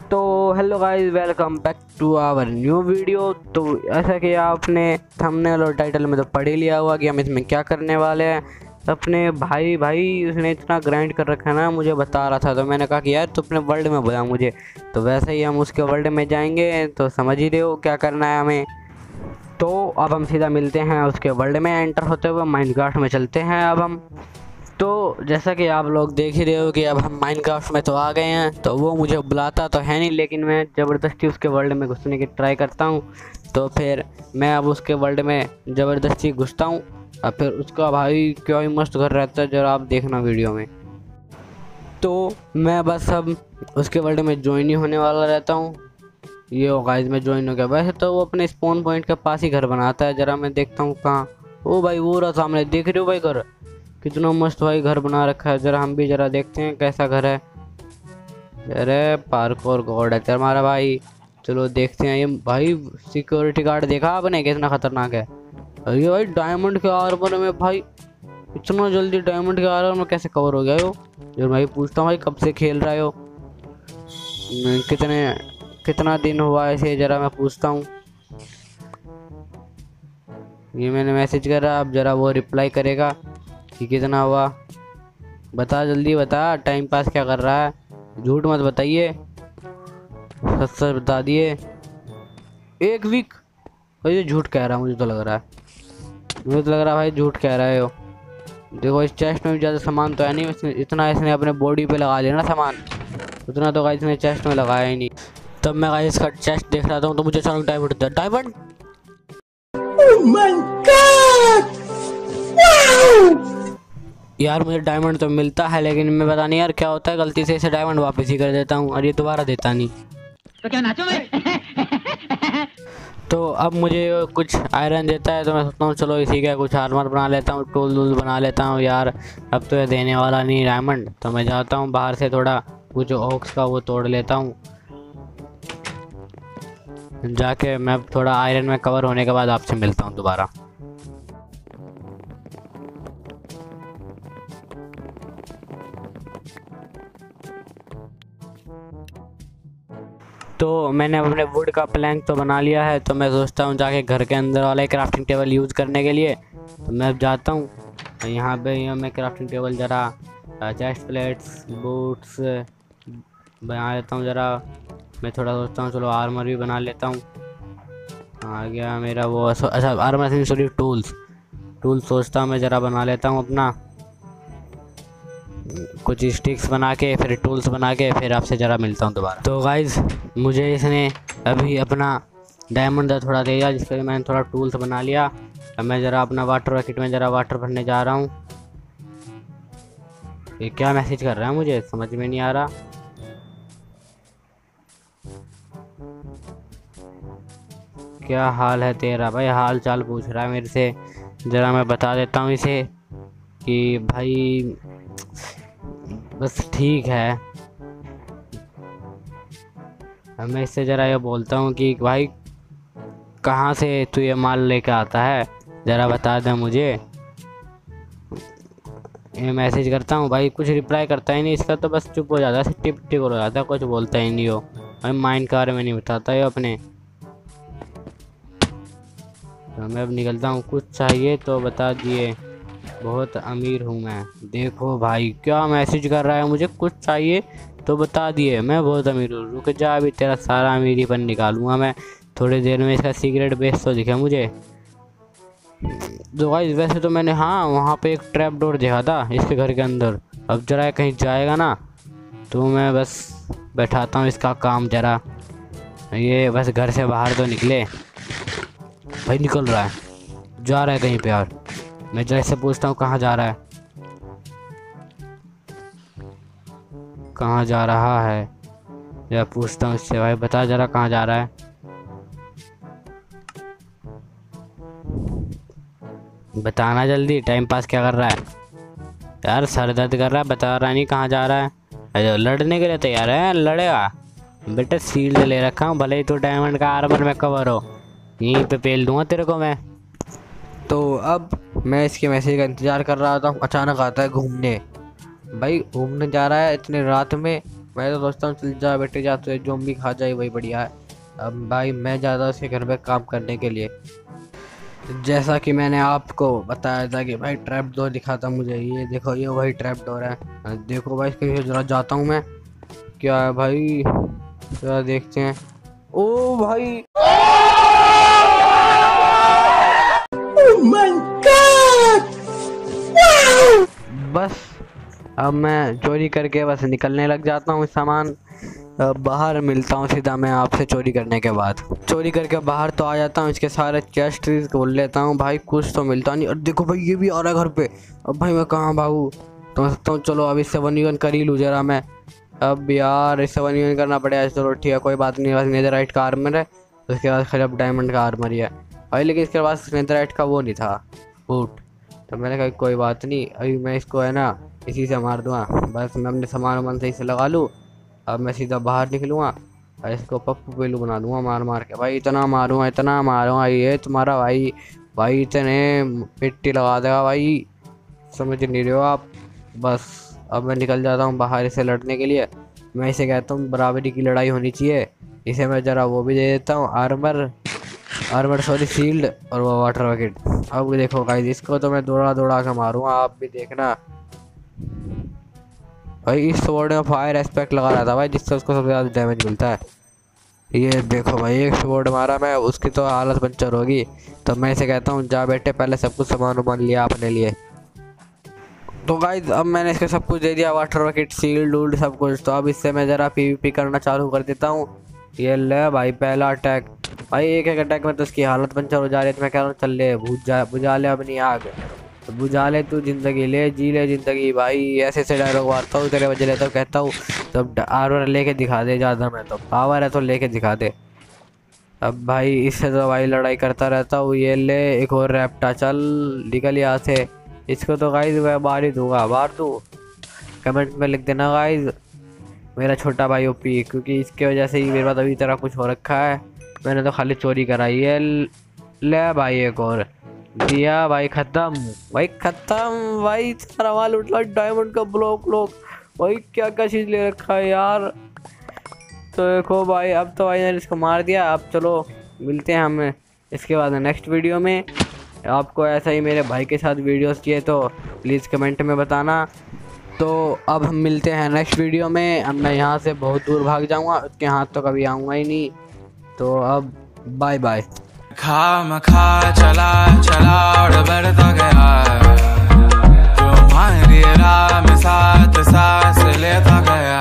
तो hello guys, welcome back to our new video. तो ऐसा कि आपने थंबनेल और टाइटल में तो पढ़ ही लिया हुआ कि हम इसमें क्या करने वाले हैं। अपने भाई उसने इतना ग्राइंड कर रखा है ना, मुझे बता रहा था, तो मैंने कहा कि यार तू अपने वर्ल्ड में बता मुझे। तो वैसे ही हम उसके वर्ल्ड में जाएंगे, तो समझ ही रहे हो क्या करना है हमें। तो अब हम सीधा मिलते हैं उसके वर्ल्ड में, एंटर होते हुए माइनक्राफ्ट में चलते हैं अब हम। तो जैसा कि आप लोग देख ही रहे हो कि अब हम माइनक्राफ्ट में तो आ गए हैं। तो वो मुझे बुलाता तो है नहीं, लेकिन मैं ज़बरदस्ती उसके वर्ल्ड में घुसने की ट्राई करता हूँ। तो फिर मैं अब उसके वर्ल्ड में ज़बरदस्ती घुसता हूँ। और फिर उसका भाई क्या ही मस्त घर रहता है, जरा आप देखना वीडियो में। तो मैं बस अब उसके वर्ल्ड में ज्वाइन ही होने वाला रहता हूँ। ये हो गाइस, मैं ज्वाइन हो गया। वैसे तो वो अपने स्पॉन पॉइंट के पास ही घर बनाता है, जरा मैं देखता हूँ कहाँ। ओ भाई, वो रहा सामने, देख रहे हो भाई घर कितना मस्त भाई घर बना रखा है। जरा हम भी जरा देखते हैं कैसा घर है। अरे पार्कोर गॉड है तुम्हारा भाई। चलो देखते हैं। ये भाई सिक्योरिटी गार्ड देखा आपने कितना खतरनाक है। और ये भाई डायमंड के आर्मर में भाई, इतना जल्दी डायमंड के आर्मर में कैसे कवर हो गया हो। जो भाई पूछता हूँ भाई कब से खेल रहे हो, कितना दिन हुआ ऐसे, जरा मैं पूछता हूँ। ये मैंने मैसेज करा, अब जरा वो रिप्लाई करेगा कि कितना हुआ। बता जल्दी बता, टाइम पास क्या कर रहा है, झूठ मत बताइए, सच सच बता दिए। 1 वीक? भाई ये झूठ कह रहा है, मुझे तो लग रहा है, भाई झूठ कह रहे हो। देखो इस चेस्ट में भी ज़्यादा सामान तो है नहीं, इतना इसने अपने बॉडी पे लगा लिया ना सामान, उतना तो गाइस इसने चेस्ट में लगाया ही नहीं। तब मैं गाइस इसका चेस्ट देख रहा था, तो मुझे अचानक डायमंड दिया। डायमंड, ओह माय गॉड, यार मुझे डायमंड तो मिलता है, लेकिन मैं पता नहीं यार क्या होता है, गलती से इसे डायमंड वापस ही कर देता हूँ और ये दोबारा देता नहीं। तो क्या नाचो मैं? तो अब मुझे कुछ आयरन देता है, तो मैं सोचता हूँ चलो इसी का कुछ आर्मर बना लेता हूँ, टूल बना लेता हूँ यार। अब तो ये देने वाला नहीं डायमंड, तो मैं जाता हूँ बाहर से थोड़ा कुछ ऑक्स का वो तोड़ लेता हूँ। जाके मैं थोड़ा आयरन में कवर होने के बाद आपसे मिलता हूँ दोबारा। तो मैंने अपने वुड का प्लैंक तो बना लिया है, तो मैं सोचता हूँ जाके घर के अंदर वाला क्राफ्टिंग टेबल यूज़ करने के लिए। तो मैं अब जाता हूँ, तो यहाँ पे मैं क्राफ्टिंग टेबल जरा चेस्ट प्लेट्स बूट्स बना लेता हूँ जरा। मैं थोड़ा सोचता हूँ चलो आर्मर भी बना लेता हूँ। आ गया मेरा वो, अच्छा आर्मर से सॉरी टूल्स सोचता हूँ मैं ज़रा बना लेता हूँ अपना कुछ स्टिक्स बना के, फिर टूल्स बना के, फिर आपसे ज़रा मिलता हूँ दोबारा। तो गाइज़ मुझे इसने अभी अपना डायमंड थोड़ा दे दिया, जिसके लिए मैंने थोड़ा टूल्स बना लिया। अब मैं ज़रा अपना वाटर बकेट में ज़रा वाटर भरने जा रहा हूँ। ये क्या मैसेज कर रहा है, मुझे समझ में नहीं आ रहा। क्या हाल है तेरा भाई, हाल चाल पूछ रहा है मेरे से। ज़रा मैं बता देता हूँ इसे कि भाई बस ठीक है। अब मैं इससे ज़रा ये बोलता हूँ कि भाई कहाँ से तू ये माल लेके आता है, ज़रा बता दे मुझे। ये मैसेज करता हूँ भाई, कुछ रिप्लाई करता ही नहीं इसका, तो बस चुप हो जाता है, टिप टिप हो जाता है, कुछ बोलता ही नहीं हो। भाई माइंड कार में नहीं बताता है अपने। तो मैं अब निकलता हूँ, कुछ चाहिए तो बता दिए, बहुत अमीर हूँ मैं। देखो भाई क्या मैसेज कर रहा है, मुझे कुछ चाहिए तो बता दिए, मैं बहुत अमीर हूँ। रुक जा, अभी तेरा सारा अमीरीपन निकालूंगा मैं थोड़ी देर में। इसका सीक्रेट बेस तो दिखा मुझे। तो गाइस वैसे तो मैंने हाँ वहाँ पे एक ट्रैप डोर देखा था इसके घर के अंदर। अब जरा कहीं जाएगा ना, तो मैं बस बैठाता हूँ इसका काम। जरा ये बस घर से बाहर तो निकले। भाई निकल रहा है, जा रहा है कहीं पे यार। मैं जरा इससे पूछता हूँ कहाँ जा रहा है, कहाँ जा रहा है, जरा पूछता हूँ इससे, भाई बता जरा कहाँ जा रहा है। बताना जल्दी, टाइम पास क्या कर रहा है यार, सर दर्द कर रहा है, बता रहा नहीं कहाँ जा रहा है। अरे लड़ने के लिए तैयार है, लड़ेगा बेटा, शील्ड ले रखा हूँ, भले ही तो डायमंड का आर्मर में कवर हो, यहीं पे पेल दूंगा तेरे को मैं। तो अब मैं इसके मैसेज का इंतज़ार कर रहा था, अचानक आता है घूमने। भाई घूमने जा रहा है इतने रात में, मैं तो सोचता हूँ चल जा बेटे जा, तुझे जो भी खा जाए वही बढ़िया है। अब भाई मैं ज़्यादा उसके घर पे काम करने के लिए, जैसा कि मैंने आपको बताया था कि भाई ट्रैप डोर दिखा था मुझे, ये देखो ये वही ट्रैप डोर है। देखो भाई इसके जरा जाता हूँ मैं, क्या है भाई, जरा देखते हैं। ओ भाई बस अब मैं चोरी करके बस निकलने लग जाता हूँ सामान। बाहर मिलता हूँ सीधा मैं आपसे चोरी करने के बाद। चोरी करके बाहर तो आ जाता हूँ, इसके सारे चेस्ट खोल लेता हूँ भाई, कुछ तो मिलता नहीं। और देखो भाई ये भी आ रहा है घर पे। अब भाई मैं कहाँ भागूँ, तो मैं सोचता हूँ चलो अब इससे 1v1 कर ही लूँ जरा मैं। अब यार इससे 1v1 करना पड़ेगा, चलो ठीक है कोई बात नहीं। बस नेदरराइट का आर्मर है, उसके बाद फिर अब डायमंड का आर्मर ही है भाई, लेकिन इसके पास नेदरराइट का वो नहीं था बूट। तो मैंने कहा कोई बात नहीं, अभी मैं इसको है ना इसी से मार दूँगा। बस मैं अपने सामान वामान सही से लगा लूँ, अब मैं सीधा बाहर निकलूँगा और इसको पप्पू पेलू बना दूँगा मार मार के। भाई इतना मारूँगा ये तुम्हारा भाई, भाई इतने पिट्टी लगा देगा भाई, समझ नहीं रहे हो आप। बस अब मैं निकल जाता हूँ बाहर इसे लड़ने के लिए। मैं इसे कहता हूँ बराबरी की लड़ाई होनी चाहिए, इसे मैं ज़रा वो भी दे देता हूँ आर्मर सॉरी शील्ड और वो वाटर बकेट। अब देखो गाइस इसको तो मैं दौड़ा दौड़ा के मारूंगा, आप भी देखना। भाई इस स्वॉर्ड में फायर एस्पेक्ट लगा रहा था भाई, जिससे उसको सबसे ज़्यादा डैमेज मिलता है। ये देखो भाई एक स्वॉर्ड मारा मैं, उसकी तो हालत पंचर होगी। तो मैं इसे कहता हूँ जा बेटे पहले सब कुछ सामान वामान लिया अपने लिए। तो गाइस अब मैंने इसको सब कुछ दे दिया, वाटर बकेट शील्ड वूल्ड सब कुछ। तो अब इससे मैं ज़रा पीवीपी करना चालू कर देता हूँ। ये ले भाई पहला अटैक, भाई एक अटैक में तो उसकी हालत पंचर हो जा रही है। तो मैं कह रहा हूँ चल ले बुझा ले अपनी आग, तो बुझा ले तू जिंदगी, ले जी ले जिंदगी भाई। ऐसे ऐसे डायलॉग मारता हूँ तेरे वजह लेता हूँ, कहता हूँ तो आर्मर लेके दिखा दे, ज़्यादा मैं तो पावर है तो लेके दिखा दे। अब भाई इससे तो भाई लड़ाई करता रहता हूँ। ये ले एक और रैप्टा, चल निकल यहाँ से। इसको तो गाइस मैं मार ही दूंगा, मार दूँ। कमेंट में लिख देना गाइस मेरा छोटा भाई ओपी, क्योंकि इसके वजह से ही मेरे पास अभी तरह कुछ हो रखा है। मैंने तो खाली चोरी कराई है। ले भाई एक और दिया भाई, खत्म भाई सारा माल उठला। डायमंड का ब्लॉक भाई क्या क्या चीज़ ले रखा है यार। तो देखो भाई अब तो भाई ने इसको मार दिया। अब चलो मिलते हैं हमें इसके बाद नेक्स्ट वीडियो में। आपको ऐसा ही मेरे भाई के साथ वीडियोस चाहिए तो प्लीज़ कमेंट में बताना। तो अब हम मिलते हैं नेक्स्ट वीडियो में। अब मैं यहाँ से बहुत दूर भाग जाऊँगा, उसके हाथ तो कभी आऊँगा ही नहीं। तो अब बाय बाय। खा चला और बढ़ता गया, तुम्हारी राह में साथ सांस लेता गया।